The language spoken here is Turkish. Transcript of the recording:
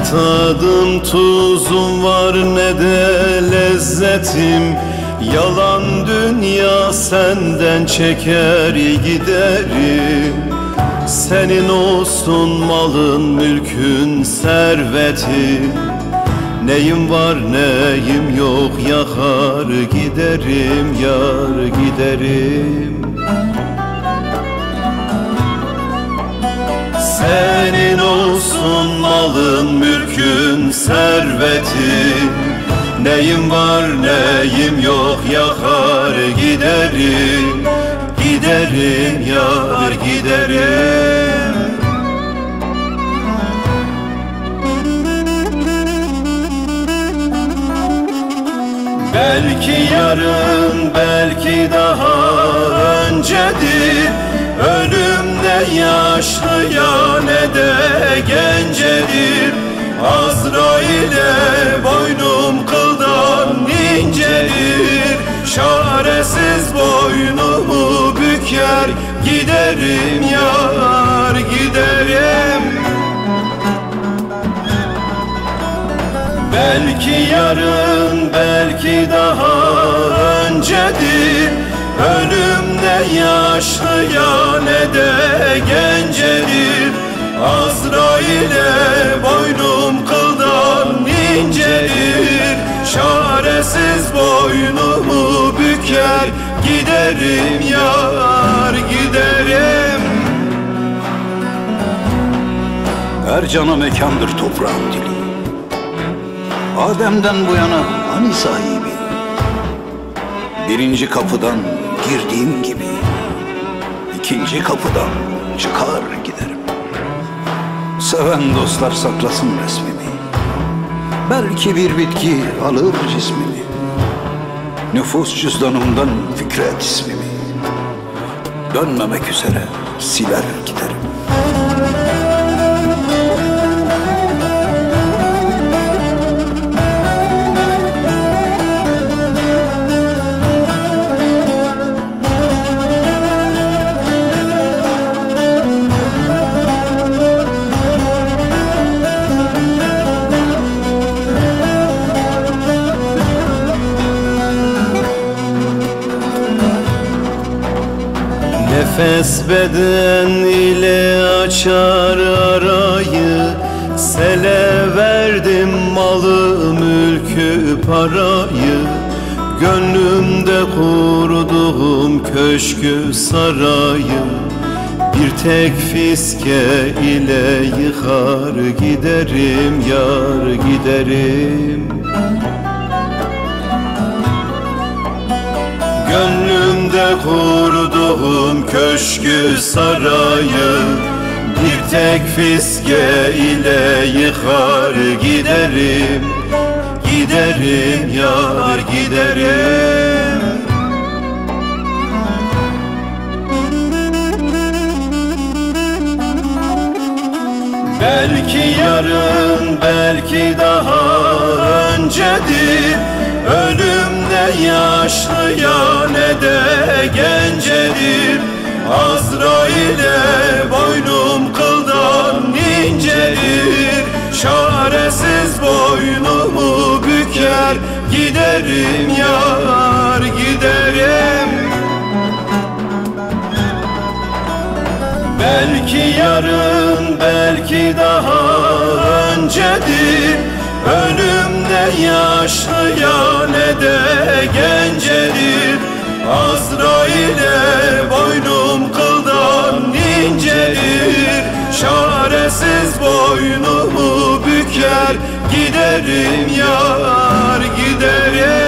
tadım tuzum var ne de lezzetim. Yalan dünya senden çeker giderim. Senin olsun malın mülkün servetin. Neyim var neyim yok yakar giderim yar giderim. Senin olsun malın mülkün servetin. Neyim var neyim yok yakar giderim. Giderim yar giderim. Belki yarın belki daha öncedir. Ölüm ne yaşlıya ne de gencedir. Azrail'e boynum kıldan incelir. Çaresiz boynumu büker giderim yar giderim. Belki yarın belki daha öncedir. Ölüm ne yaşlıya ne de gencedir. Azrail'e boynum kıldan incelir. Çaresiz boynumu büker giderim yar giderim. Her cana mekandır toprağın dili. Adem'den bu yana hani sahibi. Birinci kapıdan girdiğim gibi ikinci kapıdan çıkar giderim. Seven dostlar saklasın resmimi. Belki bir bitki alır cismimi. Nüfus cüzdanımdan Fikret ismimi. Dönmemek üzere siler giderim. Nefes beden ile açar arayı. Sele verdim malı mülkü parayı. Gönlümde kurduğum köşkü sarayı. Bir tek fiske ile yıkar giderim yar giderim. Gönlümde kurduğum köşkü sarayı. Bir tek fiske ile yıkar giderim. Giderim yar giderim. Belki yarın belki daha öncedir. Ölüm ne yaşlıya ne de gencedir. Azrail'e boynum kıldan incelir. Çaresiz boynumu büker giderim yar giderim. Belki yarın belki daha öncedir. Ölüm ne yaşlıya ne de gencedir. Azrail'e boynum kıldan incelir. Çaresiz boynumu büker giderim yar giderim.